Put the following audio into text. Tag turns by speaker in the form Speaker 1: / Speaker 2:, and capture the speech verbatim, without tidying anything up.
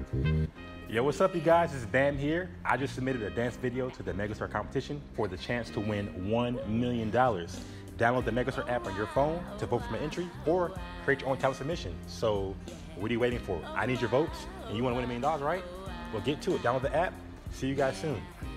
Speaker 1: Yo, what's up, you guys? It's Bam here. I just submitted a dance video to the MegaStar competition for the chance to win one million dollars. Download the MegaStar app on your phone to vote for my entry or create your own talent submission. So what are you waiting for? I need your votes, and you want to win a million dollars, right? Well, get to it. Download the app. See you guys soon.